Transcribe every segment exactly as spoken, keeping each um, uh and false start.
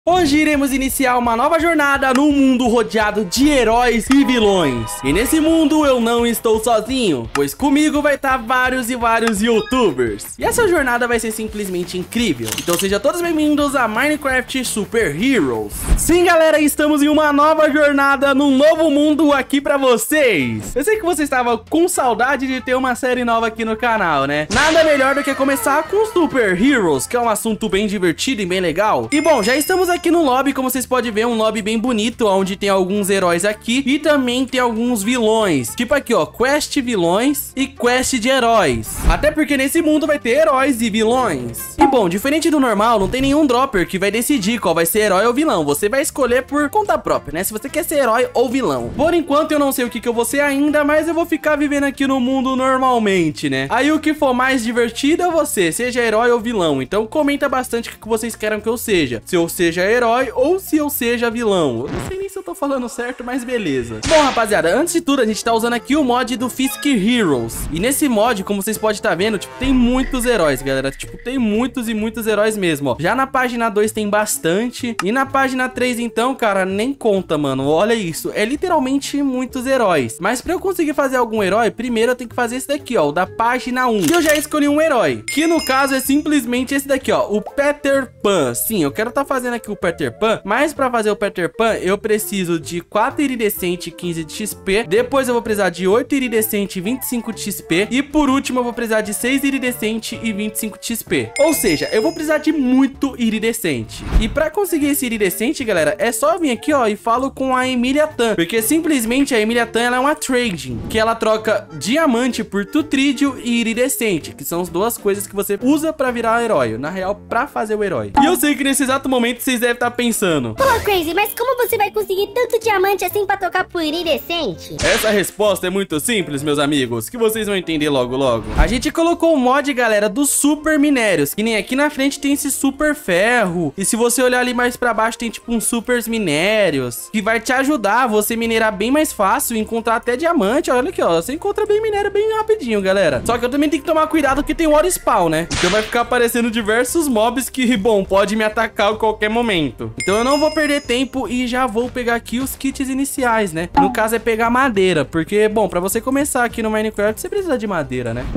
Hoje iremos iniciar uma nova jornada num mundo rodeado de heróis e vilões. E nesse mundo eu não estou sozinho, pois comigo vai estar vários e vários youtubers. E essa jornada vai ser simplesmente incrível. Então sejam todos bem-vindos a Minecraft Super Heroes. Sim, galera, estamos em uma nova jornada num novo mundo aqui pra vocês. Eu sei que você estava com saudade de ter uma série nova aqui no canal, né? Nada melhor do que começar com Super Heroes, que é um assunto bem divertido e bem legal. E bom, já estamos aqui no lobby, como vocês podem ver, um lobby bem bonito, onde tem alguns heróis aqui e também tem alguns vilões. Tipo aqui, ó, quest vilões e quest de heróis. Até porque nesse mundo vai ter heróis e vilões. E bom, diferente do normal, não tem nenhum dropper que vai decidir qual vai ser herói ou vilão. Você vai escolher por conta própria, né? Se você quer ser herói ou vilão. Por enquanto eu não sei o que, que eu vou ser ainda, mas eu vou ficar vivendo aqui no mundo normalmente, né? Aí o que for mais divertido é você, seja herói ou vilão. Então comenta bastante o que vocês querem que eu seja. Se eu seja herói ou se eu seja vilão. Eu não sei nem se eu tô falando certo, mas beleza. Bom, rapaziada, antes de tudo, a gente tá usando aqui o mod do Fisk Heroes. E nesse mod, como vocês podem estar vendo, tipo, tem muitos heróis, galera. Tipo, tem muitos e muitos heróis mesmo, ó. Já na página dois tem bastante. E na página três, então, cara, nem conta, mano. Olha isso. É literalmente muitos heróis. Mas pra eu conseguir fazer algum herói, primeiro eu tenho que fazer esse daqui, ó. O da página um. E eu já escolhi um herói. Que no caso é simplesmente esse daqui, ó. O Peter Pan. Sim, eu quero tá fazendo aqui o Peter Pan, mas pra fazer o Peter Pan eu preciso de quatro iridescente e quinze de X P, depois eu vou precisar de oito iridescente e vinte e cinco de X P, e por último eu vou precisar de seis iridescente e vinte e cinco de X P. Ou seja, eu vou precisar de muito iridescente. E pra conseguir esse iridescente, galera, é só vir aqui, ó, e falo com a Emilia Tan, porque simplesmente a Emilia Tan, ela é uma trading, que ela troca diamante por tutrídio e iridescente, que são as duas coisas que você usa pra virar herói, na real, pra fazer o herói. E eu sei que nesse exato momento vocês devem estar pensando: pô, Crazy, mas como você vai conseguir tanto diamante assim pra tocar por iridescente? Essa resposta é muito simples, meus amigos, que vocês vão entender logo logo. A gente colocou o mod, galera, dos super minérios, que nem aqui na frente tem esse super ferro, e se você olhar ali mais pra baixo tem tipo uns super minérios, que vai te ajudar a você minerar bem mais fácil, encontrar até diamante. Olha aqui, ó, você encontra bem minério bem rapidinho, galera. Só que eu também tenho que tomar cuidado que tem o auto spawn, né? Então vai ficar aparecendo diversos mobs que, bom, pode me atacar a qualquer momento. Então eu não vou perder tempo e já vou pegar aqui os kits iniciais, né? No caso é pegar madeira, porque, bom, pra você começar aqui no Minecraft, você precisa de madeira, né?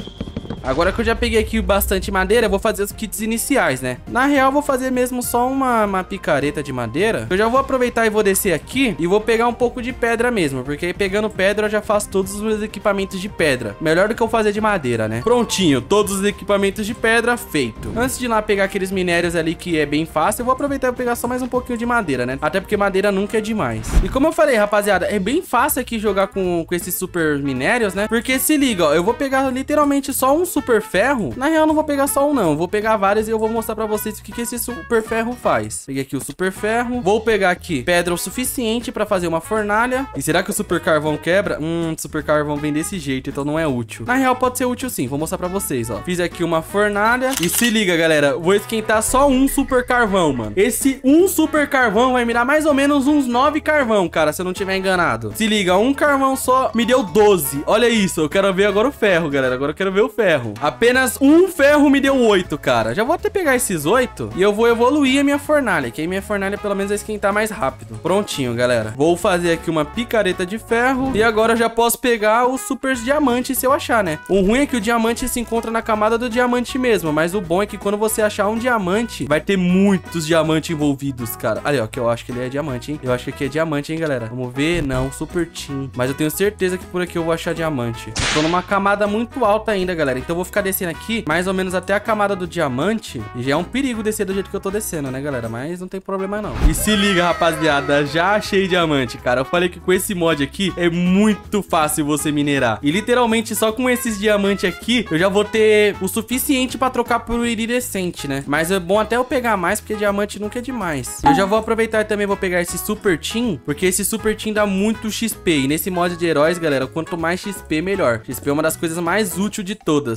Agora que eu já peguei aqui bastante madeira, eu vou fazer os kits iniciais, né? Na real, eu vou fazer mesmo só uma, uma picareta de madeira. Eu já vou aproveitar e vou descer aqui e vou pegar um pouco de pedra mesmo, porque aí pegando pedra eu já faço todos os meus equipamentos de pedra. Melhor do que eu fazer de madeira, né? Prontinho, todos os equipamentos de pedra feito. Antes de ir lá pegar aqueles minérios ali que é bem fácil, eu vou aproveitar e pegar só mais um pouquinho de madeira, né? Até porque madeira nunca é demais. E como eu falei, rapaziada, é bem fácil aqui jogar com, com esses super minérios, né? Porque se liga, ó, eu vou pegar literalmente só um super ferro. Na real, não vou pegar só um, não. Vou pegar vários e eu vou mostrar pra vocês o que, que esse super ferro faz. Peguei aqui o super ferro. Vou pegar aqui pedra o suficiente pra fazer uma fornalha. E será que o super carvão quebra? Hum, super carvão vem desse jeito, então não é útil. Na real, pode ser útil sim. Vou mostrar pra vocês, ó. Fiz aqui uma fornalha. E se liga, galera. Vou esquentar só um super carvão, mano. Esse um super carvão vai me dar mais ou menos uns nove carvão, cara, se eu não tiver enganado. Se liga, um carvão só me deu doze. Olha isso. Eu quero ver agora o ferro, galera. Agora eu quero ver o ferro. Apenas um ferro me deu oito, cara. Já vou até pegar esses oito e eu vou evoluir a minha fornalha, que aí minha fornalha pelo menos vai esquentar mais rápido. Prontinho, galera. Vou fazer aqui uma picareta de ferro e agora eu já posso pegar os super diamantes se eu achar, né? O ruim é que o diamante se encontra na camada do diamante mesmo, mas o bom é que quando você achar um diamante, vai ter muitos diamantes envolvidos, cara. Ali, ó, que eu acho que ele é diamante, hein? Eu acho que aqui é diamante, hein, galera? Vamos ver. Não, super team. Mas eu tenho certeza que por aqui eu vou achar diamante. Tô numa camada muito alta ainda, galera. Então eu vou ficar descendo aqui mais ou menos até a camada do diamante. E já é um perigo descer do jeito que eu tô descendo, né, galera? Mas não tem problema não. E se liga, rapaziada, já achei diamante, cara. Eu falei que com esse mod aqui é muito fácil você minerar. E literalmente só com esses diamantes aqui eu já vou ter o suficiente pra trocar por iridescente, né? Mas é bom até eu pegar mais, porque diamante nunca é demais. Eu já vou aproveitar e também vou pegar esse super team, porque esse super team dá muito X P. E nesse mod de heróis, galera, quanto mais X P, melhor. X P é uma das coisas mais úteis de todas.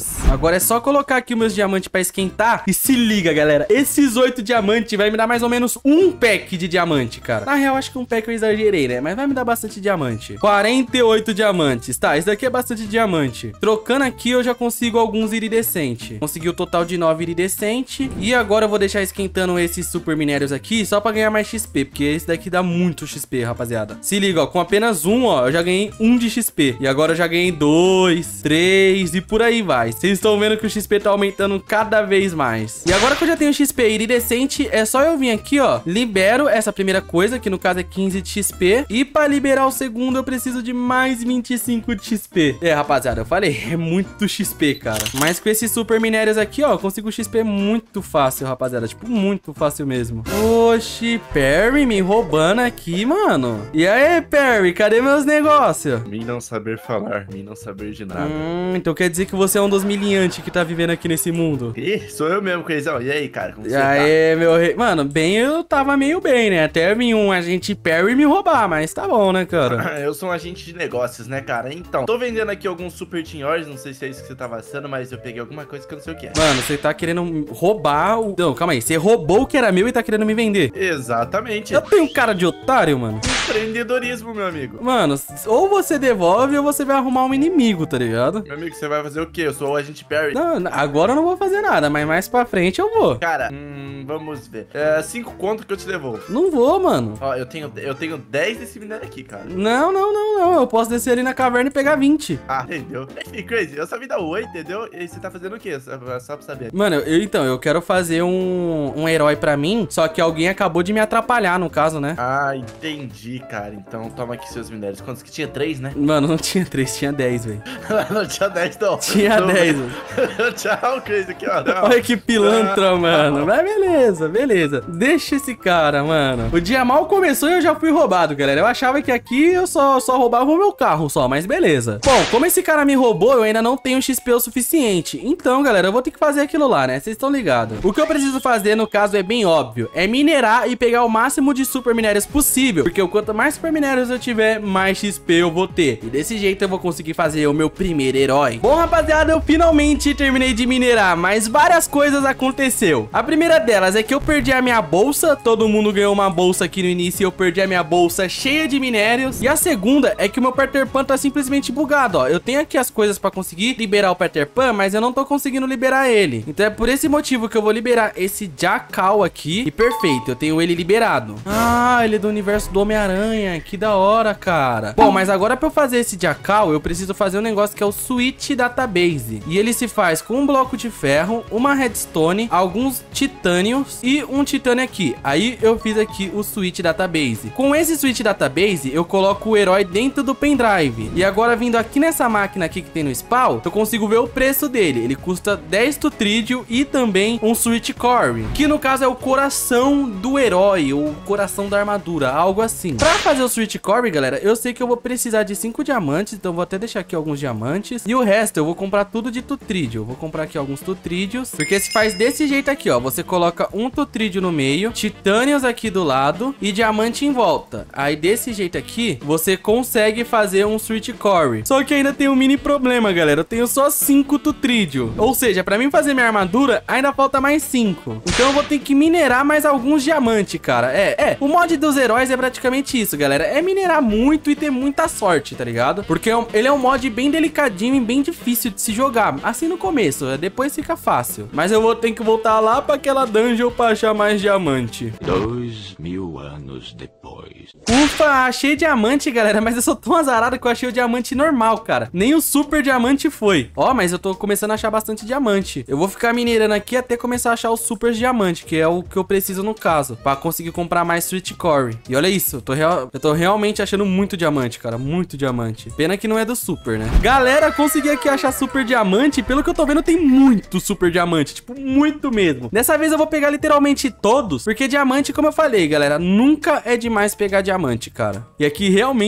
minérios. Agora é só colocar aqui os meus diamantes pra esquentar. E se liga, galera. Esses oito diamantes vai me dar mais ou menos um pack de diamante, cara. Na real, acho que um pack eu exagerei, né? Mas vai me dar bastante diamante. quarenta e oito diamantes. Tá, isso daqui é bastante diamante. Trocando aqui, eu já consigo alguns iridescentes. Consegui o total de nove iridescentes. E agora eu vou deixar esquentando esses super minérios aqui só pra ganhar mais X P. Porque esse daqui dá muito X P, rapaziada. Se liga, ó. Com apenas um, ó, eu já ganhei um de X P. E agora eu já ganhei dois, três e por aí vai. Vocês estão vendo que o X P tá aumentando cada vez mais. E agora que eu já tenho X P iridescente, é só eu vir aqui, ó. Libero essa primeira coisa, que no caso é quinze de X P. E pra liberar o segundo, eu preciso de mais vinte e cinco de X P. É, rapaziada, eu falei, é muito X P, cara. Mas com esses super minérios aqui, ó, eu consigo X P muito fácil, rapaziada. Tipo, muito fácil mesmo. Oxi, Perry me roubando aqui, mano. E aí, Perry, cadê meus negócios? Mim não saber falar, mim não saber de nada. Hum, então quer dizer que você é um dos miliantes que tá vivendo aqui nesse mundo. Ih, sou eu mesmo, Crazyão. E aí, cara, como E você aí, meu rei... Mano, bem, eu tava meio bem, né? Até vir um agente Perry me roubar, mas tá bom, né, cara? tá? Eu sou um agente de negócios, né, cara? Então, tô vendendo aqui alguns super tinhores, não sei se é isso que você tá passando, mas eu peguei alguma coisa que eu não sei o que é. Mano, você tá querendo roubar o... Não, calma aí. Você roubou o que era meu e tá querendo me vender. Exatamente. Eu tenho cara de otário, mano. Empreendedorismo, meu amigo. Mano, ou você devolve ou você vai arrumar um inimigo, tá ligado? Meu amigo, você vai fazer o quê? Eu sou o agente Perry. Não, agora eu não vou fazer nada, mas mais pra frente eu vou. Cara, hum, vamos ver. É, cinco conto que eu te devolvo. Não vou, mano. Ó, eu tenho, eu tenho dez desse minério aqui, cara. Não, não, não, não. Eu posso descer ali na caverna e pegar vinte. Ah, entendeu? Enfim, Crazy, eu só me dá oi, entendeu? E você tá fazendo o quê? Só, só pra saber. Mano, eu, então, eu quero fazer um, um herói pra mim, só que alguém acabou de me atrapalhar, no caso, né? Ah, entendi, cara. Então toma aqui seus minérios. Quantos que tinha? Três, né? Mano, não tinha três, tinha dez, velho. Não tinha dez, não. Tinha Não, dez, velho. Tchau, Crazy, aqui, ó. Não. Olha que pilantra, Ah, mano. não. Mas beleza, beleza. Deixa esse cara, mano. O dia mal começou e eu já fui roubado, galera. Eu achava que aqui eu só, só roubava o meu carro só, mas beleza. Bom, como esse cara me roubou, eu ainda não tenho X P o suficiente. Então, galera, eu vou ter que fazer aquilo lá, né? Vocês estão ligados. O que eu preciso fazer, no caso, é bem óbvio. É minerar e pegar o máximo de super minérios possível. Porque quanto mais super minérios eu tiver, mais X P eu vou ter. E desse jeito eu vou conseguir fazer o meu primeiro herói. Bom, rapaziada, eu finalmente terminei de minerar, mas várias coisas aconteceu. A primeira delas é que eu perdi a minha bolsa. Todo mundo ganhou uma bolsa aqui no início e eu perdi a minha bolsa cheia de minérios. E a segunda é que o meu Peter Pan tá simplesmente bugado, ó. Eu tenho aqui as coisas pra conseguir liberar o Peter Pan, mas eu não tô conseguindo liberar ele. Então é por esse motivo que eu vou liberar esse Jackal aqui. E perfeito, eu tenho ele liberado. Ah, ele é do universo do Homem-Aranha. Que da hora, cara. Bom, mas agora pra eu fazer esse Jackal, eu preciso fazer um negócio que é o Switch Database. E ele se faz com um bloco de ferro, uma redstone, alguns titânios e um titânio aqui. Aí eu fiz aqui o Switch Database. Com esse Switch Database, eu coloco o herói dentro do pendrive. E agora vindo aqui nessa máquina aqui que tem no spawn, eu consigo ver o preço dele. Ele custa dez tutrídeo e também um Switch Core, que no caso é o coração do herói, ou coração da armadura, algo assim. Pra fazer o Switch Core, galera, eu sei que eu vou precisar de cinco diamantes, então eu vou até deixar aqui alguns diamantes. E o resto eu vou comprar tudo de tutrídeo. Vou comprar aqui alguns tutrídeos, porque se faz desse jeito aqui, ó. Você coloca um tutrídeo no meio, titânios aqui do lado e diamante em volta. Aí desse jeito aqui, você consegue fazer um Switch Core. Só que ainda tem um mini problema, galera. Eu tenho só cinco tutrídeo. Ou seja, pra mim fazer minha armadura, ainda falta mais cinco. Então eu vou ter que minerar mais alguns diamantes, cara. É, é. O mod dos heróis é praticamente isso, galera. É minerar muito e ter muita sorte, tá ligado? Porque é um- ele é um mod bem delicadinho e bem difícil de se jogar. Assim no começo, depois fica fácil. Mas eu vou ter que voltar lá pra aquela dungeon pra achar mais diamante. Dois mil anos depois. Ufa, achei diamante, galera, mas eu sou tão azarado que eu achei o diamante normal, cara. Nem o super diamante foi. Ó, mas eu tô começando a achar bastante diamante. Eu vou ficar minerando aqui até começar a achar os super diamante, que é o que eu preciso no caso, pra conseguir comprar mais Switch Core. E olha isso, eu tô, real... eu tô realmente achando muito diamante, cara, muito diamante. Pena que não é do super, né? Galera, consegui aqui achar super diamante. Pelo que eu tô vendo, tem muito super diamante, tipo, muito mesmo. Dessa vez eu vou pegar literalmente todos, porque diamante, como eu falei, galera, nunca é demais pegar diamante, cara. E aqui realmente, galera,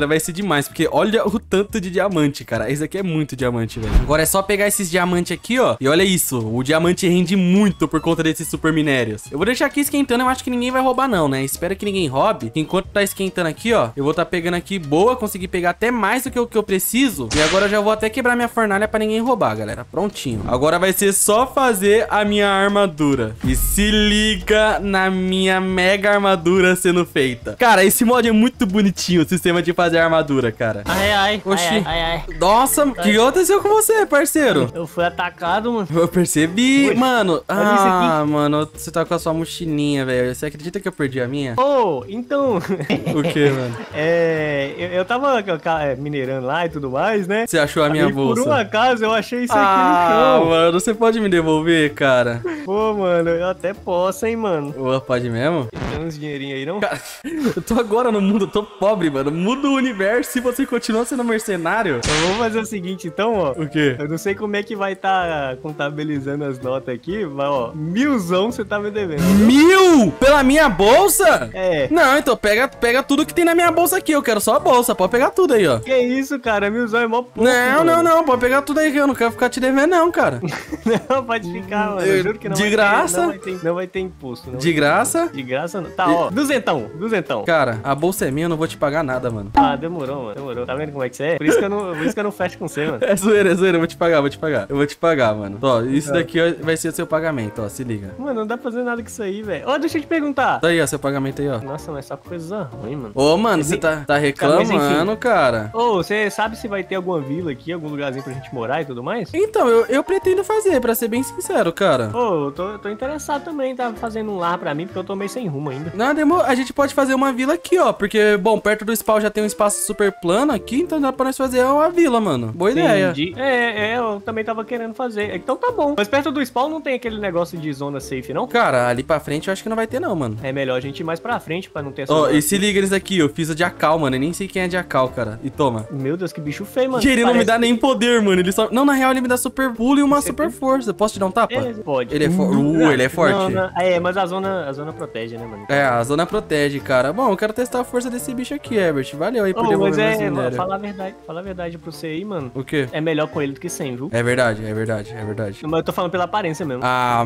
vai ser demais, porque olha o tanto de diamante, cara. Esse aqui é muito diamante, velho. Agora é só pegar esses diamantes aqui, ó. E olha isso, o diamante rende muito por conta desses super minérios. Eu vou deixar aqui esquentando, eu acho que ninguém vai roubar não, né? Espero que ninguém roube. Enquanto tá esquentando aqui, ó, eu vou tá pegando aqui, boa, consegui pegar até mais do que o que eu preciso. E agora eu já vou até quebrar minha fornalha pra ninguém roubar, galera. Prontinho. Agora vai ser só fazer a minha armadura. E se liga na minha mega armadura sendo feita. Cara, esse mod é muito bonitinho, o sistema de fazer armadura, cara. Ai, ai, Oxi. ai, ai, ai. Nossa, o que aconteceu com você, parceiro? Eu fui atacado, mano. Eu percebi, Ui, mano. olha isso aqui. Ah, mano, você tá com a sua mochilinha, velho. Você acredita que eu perdi a minha? Ô, oh, então... O que, mano? É... Eu, eu tava é, minerando lá e tudo mais, né? Você achou a minha Aí, bolsa? por um acaso, eu achei isso Ah, aqui no chão. mano, você pode me devolver, cara? Pô, mano, eu até posso, hein, mano. Ô, pode mesmo? Tem uns dinheirinhos aí, não? Cara, eu tô agora no mundo, eu tô pobre, mano. Muda o universo e você continua sendo mercenário. Então, vamos fazer o seguinte, então, ó. O quê? Eu não sei como é que vai estar tá contabilizando as notas aqui, mas, ó, milzão você tá me devendo. Mil? Pela minha bolsa? É. Não, então pega, pega tudo que tem na minha bolsa aqui. Eu quero só a bolsa. Pode pegar tudo aí, ó. Que isso, cara? Milzão é mó pouco. Não, mano. não, não. Pode pegar tudo aí que eu não quero ficar te devendo, não, cara. Não, pode ficar, mano. Eu juro que não De vai graça? Ter, não, vai ter, não vai ter imposto. Não De graça? De graça não. Tá, ó. Duzentão, duzentão. Cara, a bolsa é minha, eu não vou te pagar nada, mano. Ah, demorou, mano. Demorou. Tá vendo como é que você é? Por isso que eu não, por isso que eu não fecho com você, mano. É zoeira, é zoeira. Eu vou te pagar, vou te pagar. Eu vou te pagar, mano. Ó, isso daqui ó, vai ser o seu pagamento, ó. Se liga. Mano, não dá pra fazer nada com isso aí, velho. Ó, deixa eu te perguntar. Tá aí, ó, seu pagamento aí, ó. Nossa, mas só coisa ruim, mano. Ô, mano, você tá, tá reclamando, cara. Ô, você sabe se vai ter alguma vila aqui, algum lugarzinho pra gente morar e tudo mais? Então, eu, eu pretendo fazer, pra ser bem sincero, cara. Ô, eu tô, eu tô interessado também, tá fazendo um lar pra mim, porque eu tô meio sem rumo ainda. Não, demor... a gente pode fazer uma vila aqui, ó. Porque, bom, perto do spawn já tem um espaço super plano aqui, então dá pra nós fazer uma vila, mano. Boa ideia. Entendi. É, é, eu também tava querendo fazer. Então tá bom. Mas perto do spawn não tem aquele negócio de zona safe, não? Cara, ali pra frente eu acho que não vai ter, não, mano. É melhor a gente ir mais pra frente pra não ter essa... Ó, zona e se safe. liga eles aqui, eu fiz o Jackal, mano. Eu nem sei quem é Jackal, cara. E toma. Meu Deus, que bicho feio, mano. Que ele não me Parece- dá nem poder, mano. Ele só... Não, na real, ele me dá super pulo e uma Você super tem- força. Posso te dar um tapa? É, pode. Ele é for- Uh, ele é forte. Não, não. É, mas a zona, a zona protege, né, mano? É, a zona protege, cara. Bom, eu quero testar a força desse bicho aqui, Herbert. Valeu aí por Ô, devolver mas mais é, minério. fala a verdade, fala a verdade pra você aí, mano. O quê? É melhor com ele do que sem, viu? É verdade, é verdade, é verdade. Mas eu tô falando pela aparência mesmo. Ah,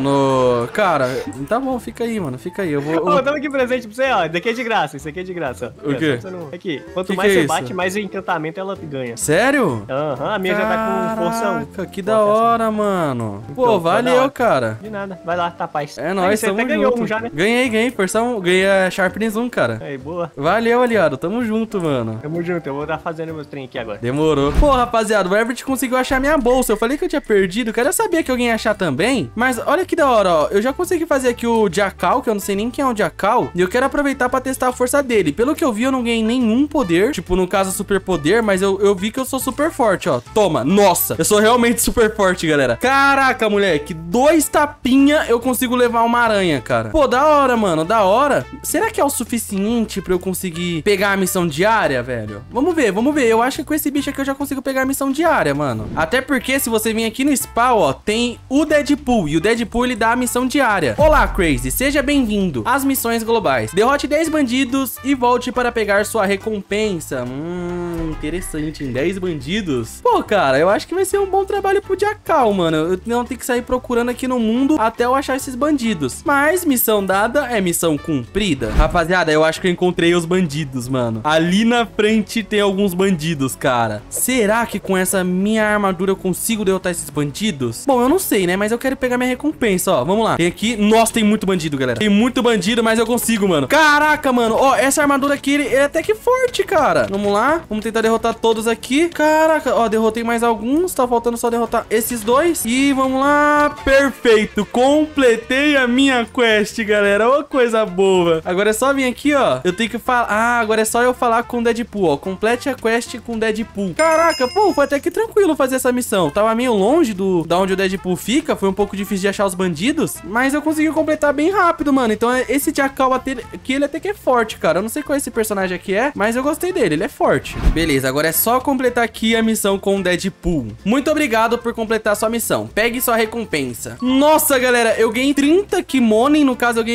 mano. Cara, tá bom, fica aí, mano. Fica aí. Eu vou. Ô, tamo aqui presente pra você, ó. Isso aqui é de graça, isso aqui é de graça. ó. O quê? É, só pra você não- Aqui, quanto Que mais que é você isso? bate, mais o encantamento ela ganha. Sério? Aham, a minha já tá com força um. Caraca, que da hora, mano. Pô, Então, tá da valeu, hora. cara. De nada, vai lá, tá paz. É Aí, nóis, você tamo até ganhou junto. um já, né? Ganhei, ganhei. Força um. Ganhei a Sharpness um, cara. Aí, boa. Valeu, aliado. Tamo junto, mano. Tamo junto, eu vou estar fazendo meus trem aqui agora. Demorou. Pô, rapaziada, o Herbert conseguiu achar minha bolsa. Eu falei que eu tinha perdido, cara. Eu sabia que alguém ia achar também. Mas olha que da hora, ó. Eu já consegui fazer aqui o Jackal, que eu não sei nem quem é o Jackal. E eu quero aproveitar pra testar a força dele. Pelo que eu vi, eu não ganhei nenhum poder. Tipo, no caso, super poder. Mas eu, eu vi que eu sou super forte, ó. Toma. Nossa, eu sou realmente super forte, galera. Caraca, moleque. Dois tapinha eu consigo levar uma aranha, cara. Pô, da hora, mano. Da hora. Será que é o suficiente pra eu conseguir pegar a missão diária, velho? Vamos ver, vamos ver. Eu acho que com esse bicho aqui eu já consigo pegar a missão diária, mano. Até porque se você vir aqui no spawn, ó, tem o Deadpool. E o Deadpool, ele dá a missão diária. Olá, Crazy. Seja bem-vindo às missões globais. Derrote dez bandidos e volte para pegar sua recompensa. Hum, interessante. Em dez bandidos. Pô, cara, eu acho que vai ser um bom trabalho pro Jackal, mano. Eu não tenho que sair procurando aqui no mundo até eu achar esses bandidos. Mas missão dada é missão cumprida. Rapaziada, eu acho que eu encontrei os bandidos, mano. Ali na frente tem alguns bandidos, cara. Será que com essa minha armadura eu consigo derrotar esses bandidos? Bom, eu não sei, né? Mas eu quero pegar minha recompensa, ó. Vamos lá. Tem aqui... Nossa, tem muito bandido, galera. Tem muito bandido, mas eu consigo, mano. Caraca, mano. Ó, essa armadura aqui, ele é até que forte, cara. Vamos lá. Vamos tentar derrotar todos aqui. Caraca, ó, derrotei mais alguns. Tá faltando só derrotar esses dois. E vamos lá. Perfeito. Completei a minha quest, galera. Ô, coisa boa. Agora é só vir aqui, ó. Eu tenho que falar... Ah, agora é só eu falar com o Deadpool, ó. Complete a quest com o Deadpool. Caraca, pô, foi até que tranquilo fazer essa missão. Tava meio longe do da onde o Deadpool fica. Foi um pouco difícil de achar os bandidos. Mas eu consegui completar bem rápido, mano. Então esse Jackal aqui, ele até que é forte, cara. Eu não sei qual esse personagem aqui é, mas eu gostei dele. Ele é forte. Beleza, agora é só completar aqui a missão com o Deadpool. Muito obrigado por completar sua missão. Pegue sua recompensa. Nossa, galera, eu ganhei trinta kimono. No caso, eu ganhei trinta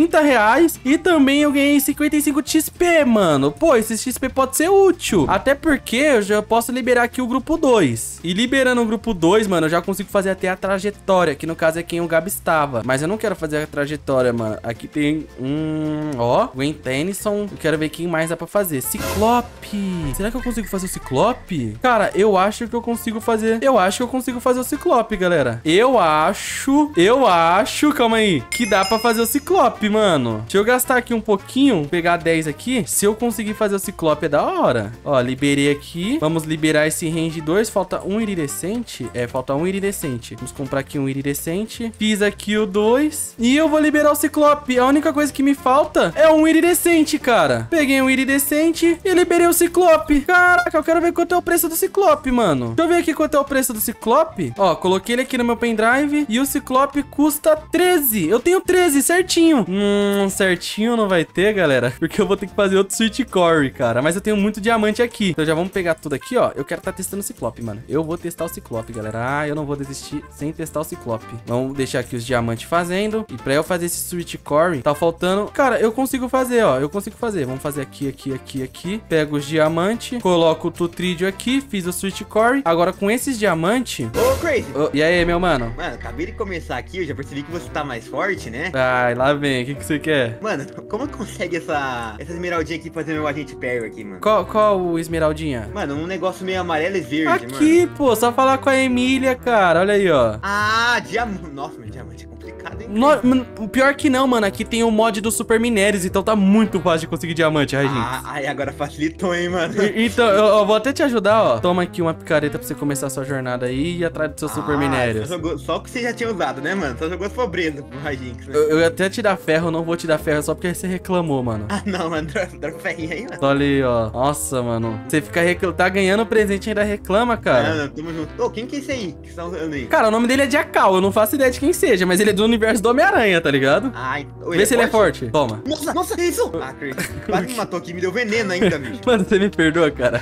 trinta reais. E também eu ganhei cinquenta e cinco de X P, mano. Pô, esse X P pode ser útil. Até porque eu já posso liberar aqui o grupo dois. E liberando o grupo dois, mano, eu já consigo fazer até a trajetória, que no caso é quem o Gabi estava. Mas eu não quero fazer a trajetória, mano. Aqui tem um... Ó, Gwen Tennyson. Eu quero ver quem mais dá pra fazer. Ciclope. Será que eu consigo fazer o Ciclope? Cara, eu acho que eu consigo fazer... Eu acho que eu consigo fazer o Ciclope, galera. Eu acho... Eu acho... Calma aí. Que dá pra fazer o Ciclope, mano. Deixa eu gastar aqui um pouquinho. Pegar dez aqui. Se eu conseguir fazer o Ciclope, é da hora. Ó, liberei aqui. Vamos liberar esse range dois. Falta um iridescente. É, falta um iridescente. Vamos comprar aqui um iridescente. Fiz aqui o dois. E eu vou liberar o Ciclope. A única coisa que me falta é um iridescente, cara. Peguei um iridescente e liberei o Ciclope. Caraca, eu quero ver quanto é o preço do Ciclope, mano. Deixa eu ver aqui quanto é o preço do Ciclope. Ó, coloquei ele aqui no meu pendrive. E o Ciclope custa treze. Eu tenho treze, certinho. Hum, certinho não vai ter, galera. Porque eu vou ter que fazer outro Sweet Core, cara. Mas eu tenho muito diamante aqui. Então já vamos pegar tudo aqui, ó. Eu quero estar tá testando o Ciclope, mano. Eu vou testar o Ciclope, galera. Ah, eu não vou desistir sem testar o Ciclope. Vamos deixar aqui os diamantes fazendo. E pra eu fazer esse Sweet Core, tá faltando... Cara, eu consigo fazer, ó. Eu consigo fazer. Vamos fazer aqui, aqui, aqui, aqui. Pego os diamantes. Coloco o Tutrídeo aqui. Fiz o Sweet Core. Agora com esses diamantes... Ô, Crazy! Oh, e aí, meu mano? Mano, acabei de começar aqui. Eu já percebi que você tá mais forte, né? Ai, lá vem. O que, que você quer? Mano, como consegue essa, essa esmeraldinha aqui fazer meu agente Perry aqui, mano? Qual, qual o esmeraldinha? Mano, um negócio meio amarelo e verde, aqui, mano. Aqui, pô. Só falar com a Emília, cara. Olha aí, ó. Ah, diamante. Nossa, meu diamante é complicado, hein? No, pior que não, mano. Aqui tem o mod do Super Minérios, então tá muito fácil de conseguir diamante, ai, gente. Ah, ai, agora facilitou, hein, mano. E, então, eu, eu vou até te ajudar, ó. Toma aqui uma picareta pra você começar a sua jornada aí e ir atrás do seu ah, Super Minérios. Só, jogou, só que você já tinha usado, né, mano? Só jogou pobreza pro Rajinx, né? Eu, eu ia até te dar ferro, não vou te dar ferro só porque você reclamou, mano. Ah, não, mano. Dá ferrinho aí, mano. Olha aí, ó. Nossa, mano. Você fica recl... tá ganhando presente e ainda reclama, cara. Não, não, tamo junto. Ô, quem que é esse aí que você tá usando aí? Cara, o nome dele é Jackal. Eu não faço ideia de quem seja, mas ele é do universo do Homem-Aranha, tá ligado? Ai, Vê se ele é forte. Toma. Nossa, nossa, isso! Ah, Crazy. Quase me matou aqui, me deu veneno ainda, bicho. Mano, você me perdoa, cara.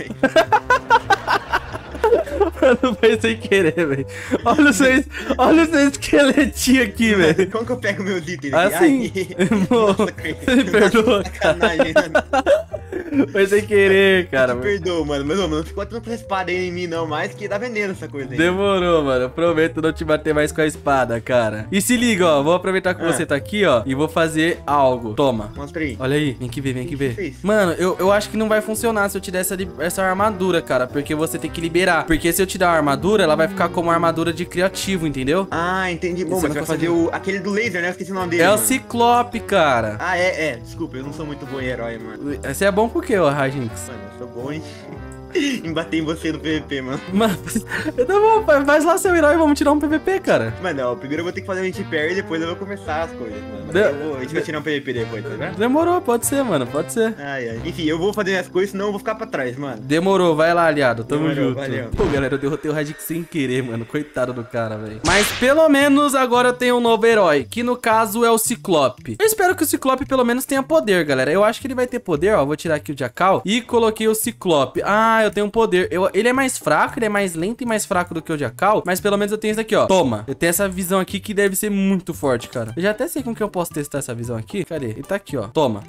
Mano, foi sem querer, velho. Olha o seu, olha o seu esqueletinho aqui, velho. Como que eu pego meus itens aqui? Assim. Nossa, você me perdoa, cara. Foi sem querer, cara. Me perdoa, mano. Mas, mano, não ficou tanto espada aí em mim, não. Mais que dá veneno essa coisa aí. Demorou, mano. Eu prometo não te bater mais com a espada, cara. E se liga, ó. Vou aproveitar que ah. você tá aqui, ó. E vou fazer algo. Toma. Mostra aí. Olha aí. Vem que ver, vem que, que ver. Fez? Mano, eu, eu acho que não vai funcionar se eu te der essa, essa armadura, cara. Porque você tem que liberar. Porque se eu te dar uma armadura, ela vai ficar como armadura de criativo, entendeu? Ah, entendi. Bom, mas você vai fazer o, aquele do laser, né? Eu esqueci o nome dele. É mano. o Ciclope, cara. Ah, é, é. Desculpa, eu não sou muito bom em herói, mano. Você é bom por quê, ô Rajinx? Mano, eu sou bom em... em bater em você no P V P, mano. Mano, tá bom, faz lá seu herói e vamos tirar um P V P, cara. Mano, ó, primeiro eu vou ter que fazer a gente parry e depois eu vou começar as coisas, mano. De... Eu vou, a gente vai tirar um P V P depois, tá vendo? Demorou, pode ser, mano, pode ser. Ai, ai. Enfim, eu vou fazer as coisas, senão eu vou ficar pra trás, mano. Demorou, vai lá, aliado, tamo Demorou, junto. Valeu. Pô, galera, eu derrotei o Rajinx sem querer, mano, coitado do cara, velho. Mas pelo menos agora eu tenho um novo herói, que no caso é o Ciclope. Eu espero que o Ciclope pelo menos tenha poder, galera. Eu acho que ele vai ter poder, ó, vou tirar aqui o Jackal e coloquei o Ciclope. Ah, eu tenho um poder. Eu, ele é mais fraco, ele é mais lento e mais fraco do que o Jackal, mas pelo menos eu tenho isso aqui, ó. Toma. Eu tenho essa visão aqui que deve ser muito forte, cara. Eu já até sei como que eu posso testar essa visão aqui. Cadê? Ele tá aqui, ó. Toma.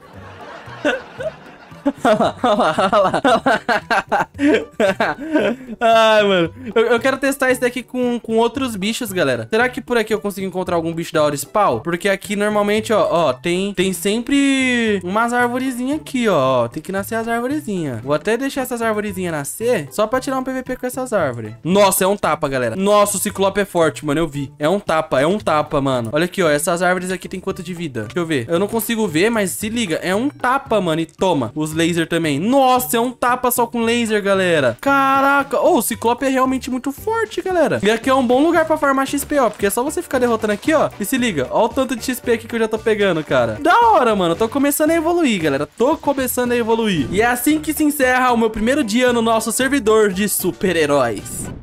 Olha lá, olha lá, olha lá. Ai, mano. Eu, eu quero testar esse daqui com, com outros bichos, galera. Será que por aqui eu consigo encontrar algum bicho da hora spawn? Porque aqui normalmente, ó, ó, tem, tem sempre umas arvorezinhas aqui, ó. Tem que nascer as arvorezinhas. Vou até deixar essas arvorezinhas nascer só pra tirar um P V P com essas árvores. Nossa, é um tapa, galera. Nossa, o Ciclope é forte, mano. Eu vi. É um tapa, é um tapa, mano. Olha aqui, ó. Essas árvores aqui tem quanto de vida? Deixa eu ver. Eu não consigo ver, mas se liga. É um tapa, mano. E toma. Os laser também. Nossa, é um tapa só com laser, galera. Caraca. Oh, o Ciclope é realmente muito forte, galera. E aqui é um bom lugar pra farmar X P, ó. Porque é só você ficar derrotando aqui, ó. E se liga. Ó o tanto de X P aqui que eu já tô pegando, cara. Da hora, mano. Tô começando a evoluir, galera. Tô começando a evoluir. E é assim que se encerra o meu primeiro dia no nosso servidor de super-heróis.